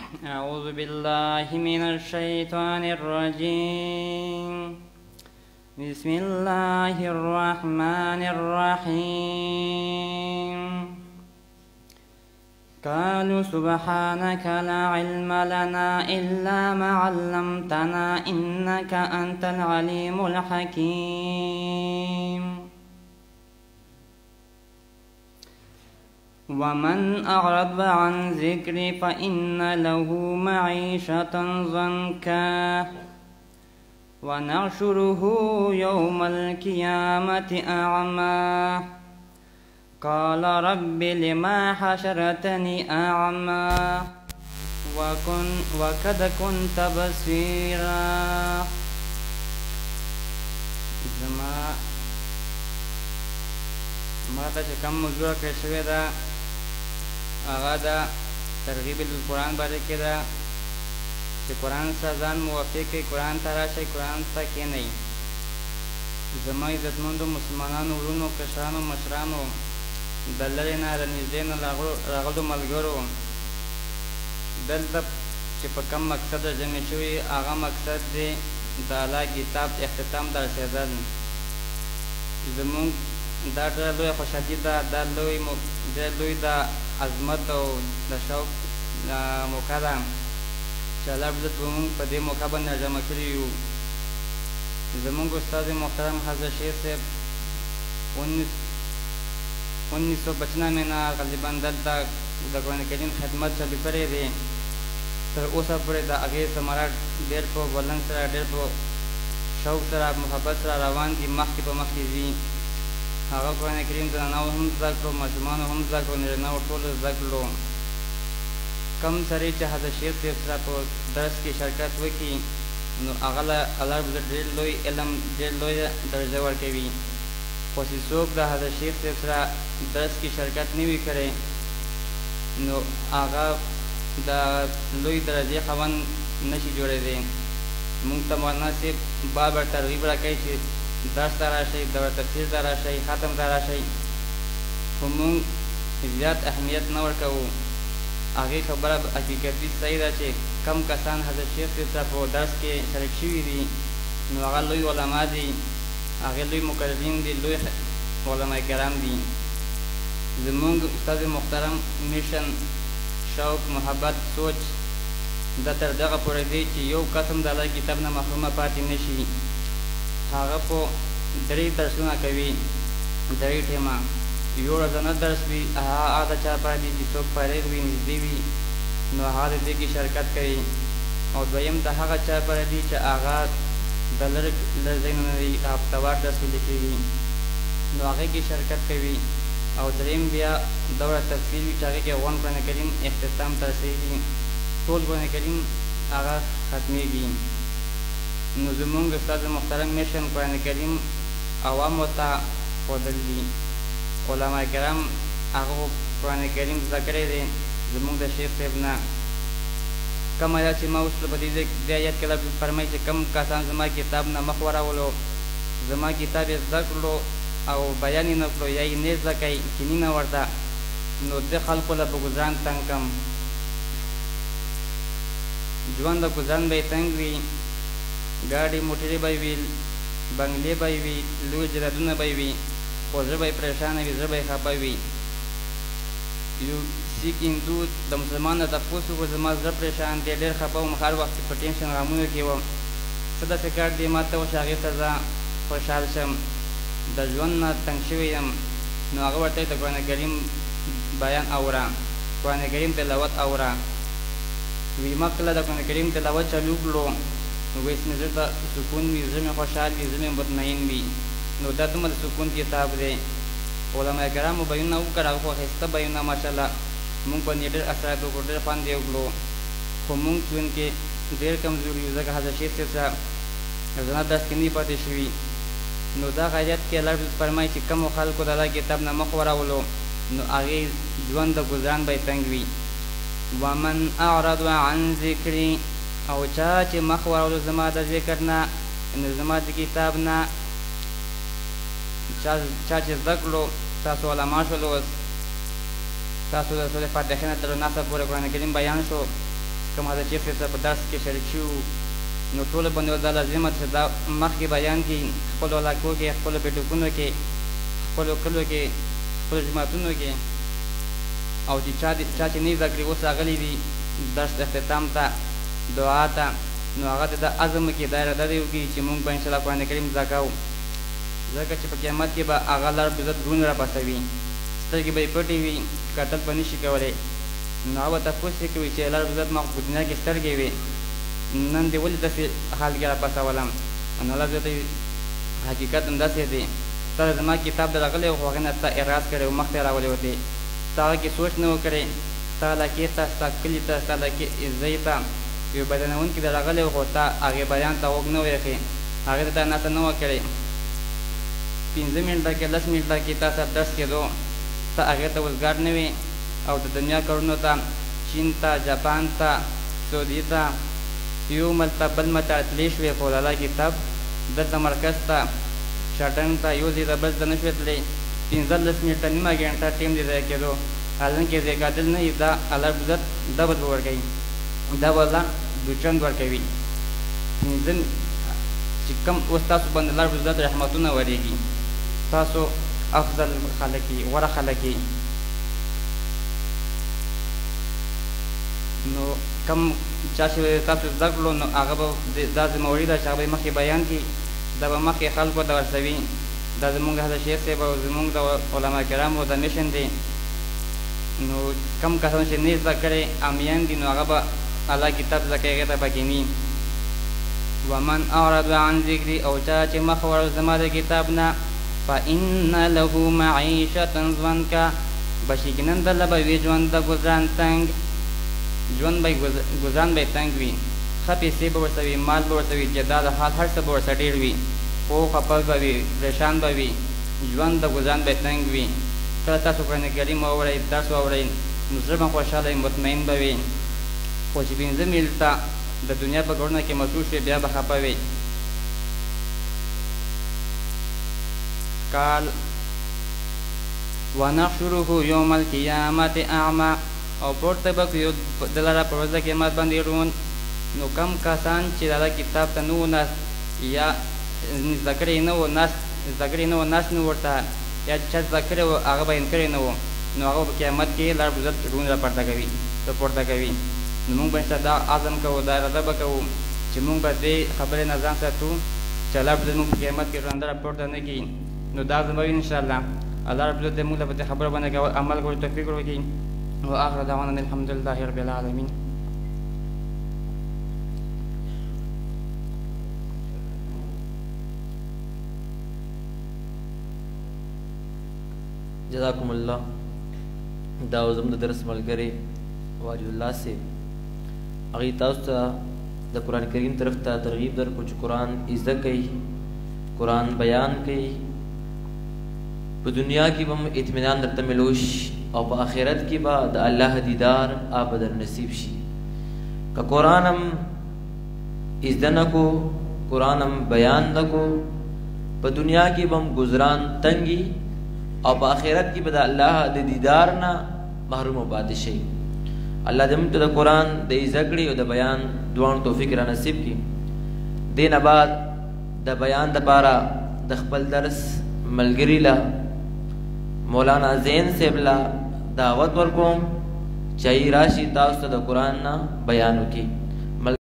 أعوذ بالله من الشيطان الرجيم. بسم الله الرحمن الرحيم. قالوا سبحانك لا علم لنا إلا ما علمتنا إنك أنت العليم الحكيم. ومن أعرض عن ذكري فإن له معيشة ضنكا ونحشره يوم القيامة أعمى قال رب لما حشرتني أعمى وقد كنت بصيرا. ما ته چې کوم موضوع کړی شوې ده هغه د ترغیب القرآن باره کې ده چې قرآن سره ځان موافق کړئ، قرآن ته راشئ، قرآن ته کښېنئ. زما عزتمندو مسلمانانو وروڼو، کشرانو، مشرانو، د لرې نه د نږدې نه راغلو ملګرو، دلته چې په کوم مقصد جمع شوي هغه مقصد دی د الله کتاب اختتام ته رسېدل. زمونږ دا ډېره لویه خوشحالي ده، دا ډېر لوی د عظمت او د شوق موقع ده چې الله رب عزت زمونږ په دې موقع باندې راجمع کړي یو. زمونږ استاد محترم حضرت شیخ صاحب 1995 نه غالبا دلته د قرآن کریم خدمت چالو کړی دی. تر اوسه پورې د هغې ثمرات ډېر په بلند سره، ډېر په شوق سره، محبت سره روان دي، مخکې په مخکې ځي. هغه قرآن کریم زنانو هم زده کړو، ماشومانو هم زده کړو، نارینهو ټولو زده کړو. کم سړی چې حضرت شیخ صاحب سره په درس کې شرکت وکړي نو هغه له الله رب ډېر لوی علم، ډېر لویه درجه ورکوي. خو چې څوک د حضرت شیخ صاحب سره درس کې شرکت نه وي کړی نو هغه د لوی درجې خاوند نشي جوړېدی. موږ ته مولانا صاحب بار بار ترغیب راکوي چې درس ته راشئ، دوره تفسیر ته راشئ، ختم ته راشئ، خو موږ زیات اهمیت نه ورکوو. هغې خبره حقیقتي صحیح ده چې کم کسان حضرت شیخ صاحب سره په درس کې شریک شوي دي نو هغه لوی علما دي، هغې لوی مقررین دي، لوی علما کرام دي. زمونږ استاد محترم میشن، شوق، محبت، سوچ دا تر دغه پورې دی چې یو قسم د الله کتاب نه محرومه پاتې نه شي. هغه په 3 درسونه کوي، 3 ټیمه، یو ورځنه درس وي، هغه د چا پاره دي چې څوک فارغ وي، نږدې وي نو هغه د دې کې شرکت کوي. او دویم د هغه چا پاره دي چې هغه د لرې ځایونو نه وي، هفتهوار درس ویل کېږي نو هغې کې شرکت کوي. او دریم بیا دوره تفسیر وي چې هغې کې افغان قرآن کریم اختتام ته رسېږي، ټول قرآن کریم هغه ختمېږي. نو زمونږ استاد محترم میشن قرآن کریم عوامو ته ښودل دي. علما کرام هغه قرآن کریم زده کړی دی زمونږ د شیخ صاحب نه. کوم آیات چې ما اوس په دې آیات کې الله فرمایي چې کوم کسان زما کتاب نه مخ واړولو، زما کتاب یې زده کړلو او بیان یې نه کړو یا یې نه زده کوي، کیني نه ورته، نو د خلکو له به ګزران تنګ کړم. ژوند د ګزران به یې تنګ وي، ګاډې موټرې به یې وي، بنګلې به یې وي، لوی جایدادونه به یې وي، خو زړه به یې پریشانه وي، زړه به یې خفه وي. یو سیک هندو د مسلمان نه تپوس وکړو زما زړه پریشان دی، ډېر خفه وم، هر وخت په ټینشن غمونو کې وم، څه داسې کار دی ما ته وشي هغې ته زه خوشحال شم، د ژوند نه تنګ شوی یم. نو هغه ورته د قرآن کریم بیان اوره، قرآن کریم تلاوت اوره. وی ما کله د قرآن کریم تلاوت چالو کړو نو وایي چې زړه ته سکون وي، زړه مې خوشحال وي، زړه مې مطمئن وي. نو دا دومره د سکون کتاب دی. علما کرامو بیانونه وکړه، خو ښایسته بیانونه ماشاءالله موږ باندې ډېر اثرات وکړو، ډېر خوند یې وکړو. خو موږ ژوند کې ډېر کمزوري یو، ځکه حضرت شیخ صاحب سره زما درس کې نه پاتې شوي. نو دا آیات کې الله فرمایي چې کومو خلکو د الله کتاب نه مخ واړولو نو هغې ژوند د ګزران به یې تنګ وي. ومن اعرض عن ذکري، او چا چې مخ واړولو زما د ذکر نه، نو زما د کتاب نه، چا چې زده کړلو، تاسو علما شولو، اوس تاسو د سورې فاتحې نه تر ناسه پورې قرآن کریم بیان شو، کوم حضرت شیخ صاحب په درس کې شریک شو نو ټولو باندې دا لازمه ده چې دا مخکې بیان کړي خپلو علاقو کې خپلو بیټکونو کې خپلو کلو کې خپلو جماعتونو کې او چې چا چې نه زده کړي اوس راغلي دي درس اختتام ته دعا ته نو هغه ته دا عزم وکړي دا اراده دې وکړي چې موږ به انشاءالله قرآن کریم زده کوو ځکه چې په قیامت کې به هغه الله رب عزت ګرونه راپاسوي سترګې به یې پټې وي کتل به نه شي کولی نو هغه به تپوس یې کوي چې الله رب عزت ما په دنیا کې سترګې وې نن دې ولې داسې حال کې راپاسولم نو الله عزت حقیقت همداسې دی تا زما کتاب در راغلی و خو هغې نه تا اعراض کړی و مخ ته یې راولی و دی تا هغه کې سوچ نه و کړی ستا علاقې ته ستا کلي ته ستا علاقې ځای ته یو بیانونکي در راغلی و خو تا هغې بیان ته غوږ نه و ایښی هغې ته تا ناسته نه وه کړې 15 منټه کې 10 منټه کې تا سره درس کېدو ته هغې ته وزګار نه وې او د دنیا کارونو ته چین ته جاپان ته سعودي ته یو ملک ته بل ملک ته تللی شوې خو د الله کتاب دلته مرکز ته شاټن ته یو ځای ته بل ته نه شوې تللی 15 منټه نیمه ګنټه ټیم دې ضایع کېدو حالانکې ضایع کېدل نه وي دا الله رب عزت ډبل به ورکوي دا به الله دوچند ورکوي چې کوم اوس تاسو باندې الله رب عزت رحمتونه ورېږي تاسو افضل خلک یې غوره خلک یې نو کم چا چې تاسو زده کړو نو هغه به دا ذمهواري ده چې هغه به مخکې بیان کړي دا به مخکې خلکو ته ورسوي دا زمونږ حضرت شیخ صاحب او زمونږ د علما کرامو د میشن دی نو کم کسان چې نه زده کړی امیان دي نو هغه به الله کتاب زده کوي هغې ته به کښېني ومن اعرض عن ذکري او چا چې مخ واړو زما د کتاب نه فإن له معیشة ضنکا بشیقینا دله به وي ژوند د ګزران تنګ ژوند به ګزران به یې تنګ وي ښه پیسې به ورته وي مال به ورته وي جداد حال هر څه به ورته ډېر وي خو خفه به وي پریشان به وي ژوند د ګزران به یې تنګ وي کله تاسو قرآن کریم واورئ درس واورئ نو زړه به خوشحاله وي مطمئن به وي خو چې 15 منټه د دنیا په کارونو کې مصروف وي بیا به خفه وي قال ونحشره یوم القیامة اعمى او پورته به کړو د لاره په ورځ د قیامت باندې روڼ نو کم کسان چې د الله کتاب ته نه وو ناست یا زده کړی نه وو ناست نه ورته یا چا زده کړی وو هغه به انکړی نه وو نو هغه په قیامت کې الله رب عزت روڼ راپورته کوي نو موږ به دا عزم کوو دا اراده به کوو چې موږ به دې خبرې نه ځان ساتو چې الله رب عزت موږ په قیامت کې ژوندی راپورته نه کړي نو دا زموږ انشاءالله الله رب عزت دې موږ له په دې خبرو باندې عمل کولو توفیق وکړي وآخر دعوانا الحمد لله رب العالمين جزاکم الله دا زموږ د درس ملګری واجد الله سے هغې تاسو ته د قرآن کریم طرف ته ترغیب درکړو چې قرآن زده کوي قرآن بیان کوي په دنیا کې به هم اطمینان درته ملو شي او په آخرت کې به د الله دیدار آپ در نصیب شي که قرآن هم زده نه کو قرآن هم بیان نه کو په دنیا کې به هم گزران تنګي او په آخرت کې به د الله د دیدار نه محروم پاتې شي الله دې موږ ته د قرآن د زده کړې او د بیان دواړو توفیق را نصیب کړي دې نه بعد د بیان دپاره د خپل درس ملګري له مولانا زین صاحب له دعوت ورکوم چې راشي تاسو ته د قرآن نه بیان وکړي